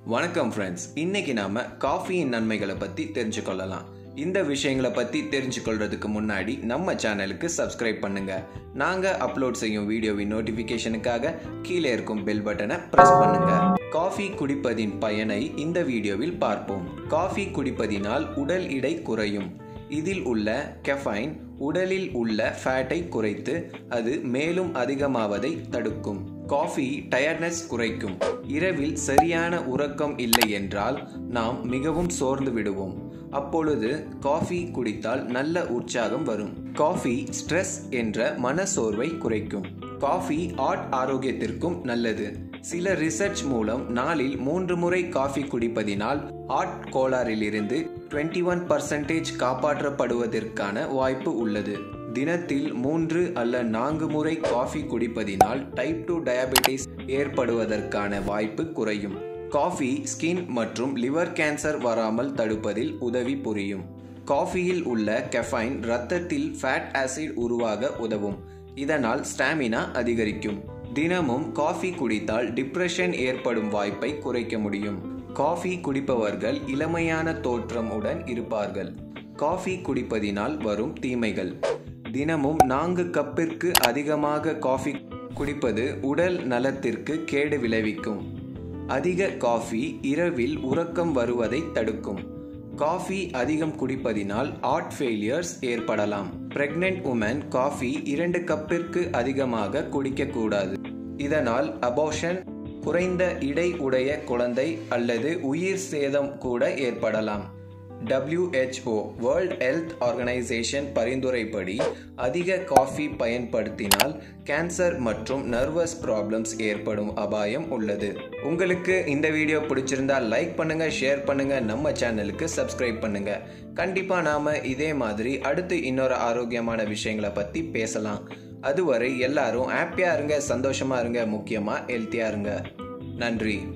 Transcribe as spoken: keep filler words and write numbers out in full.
வணக்கம் ஃப்ரெண்ட்ஸ், இன்னைக்கு நாம காஃபியின் நன்மைகளை பத்தி தெரிஞ்சுக்கொள்ளலாம். இந்த விஷயங்களை பத்தி தெரிஞ்சுக்கொள்றதுக்கு முன்னாடி நம்ம சேனலுக்கு சப்ஸ்கிரைப் பண்ணுங்க. நாங்க அப்லோட் செய்யும் வீடியோவின் நோட்டிபிகேஷனுக்காக கீழே இருக்கும் பெல் பட்டனை பிரஸ் பண்ணுங்க. காஃபி குடிப்பதின் பயனை இந்த வீடியோவில் பார்ப்போம். காஃபி குடிப்பதினால் உடல் எடை குறையும். இதில் உள்ள கெஃபைன் உடலில் உள்ள ஃபேட்டை குறைத்து அது மேலும் அதிகமாவதை தடுக்கும். காஃபி டயர்ட்னஸ் குறைக்கும். இரவில் சரியான உறக்கம் இல்லை என்றால் நாம் மிகவும் சோர்ந்து விடுவோம். அப்பொழுது காஃபி குடித்தால் நல்ல உற்சாகம் வரும். காஃபி ஸ்ட்ரெஸ் என்ற மனசோர்வை குறைக்கும். காஃபி ஹார்ட் ஆரோக்கியத்திற்கும் நல்லது. சில ரிசர்ச் மூலம் நாளில் மூன்று முறை காஃபி குடிப்பதினால் ஹார்ட் கோளாறிலிருந்து இருபத்தி ஒன்று பர்சன்டேஜ் காப்பாற்றப்படுவதற்கான வாய்ப்பு உள்ளது. தினத்தில் மூன்று அல்ல நான்கு முறை காஃபி குடிப்பதினால் டைப் டூ டயபெட்டிஸ் ஏற்படுவதற்கான வாய்ப்பு குறையும். காஃபி ஸ்கின் மற்றும் லிவர் கேன்சர் வராமல் தடுப்பதில் உதவி புரியும். காஃபியில் உள்ள கெஃபைன் இரத்தத்தில் ஃபேட் ஆசிட் உருவாக உதவும். இதனால் ஸ்டாமினா அதிகரிக்கும். தினமும் காஃபி குடித்தால் டிப்ரெஷன் ஏற்படும் வாய்ப்பை குறைக்க முடியும். காஃபி குடிப்பவர்கள் இளமையான தோற்றம் உடன் இருப்பார்கள். காஃபி குடிப்பதினால் வரும் தீமைகள்: தினமும் நான்கு கப்பிற்கு அதிகமாக காஃபி குடிப்பது உடல் நலத்திற்கு கேடு விளைவிக்கும். அதிக காஃபி இரவில் உறக்கம் வருவதை தடுக்கும். காஃபி அதிகம் குடிப்பதினால் ஹார்ட் ஃபெயிலியர்ஸ் ஏற்படலாம். பிரெக்னென்ட் உமன் காஃபி இரண்டு கப்பிற்கு அதிகமாக குடிக்க கூடாது. இதனால் அபார்ஷன், குறைந்த இடை உடைய குழந்தை அல்லது உயிர் சேதம் கூட ஏற்படலாம். W H O world health organisation பரிந்துரைப்படி அதிக காஃபி பயன்படுத்தினால் கேன்சர் மற்றும் நர்வஸ் ப்ராப்ளம்ஸ் ஏற்படும் அபாயம் உள்ளது. உங்களுக்கு இந்த வீடியோ பிடிச்சிருந்தா லைக் பண்ணுங்க, ஷேர் பண்ணுங்க, நம்ம சேனலுக்கு சப்ஸ்கிரைப் பண்ணுங்க. கண்டிப்பா நாம இதே மாதிரி அடுத்து இன்னொரு ஆரோக்கியமான விஷயங்களை பத்தி பேசலாம். அதுவரை எல்லாரும் ஹாப்பியா இருங்க, சந்தோஷமா இருங்க, முக்கியமா ஹெல்த்தியா இருங்க. நன்றி.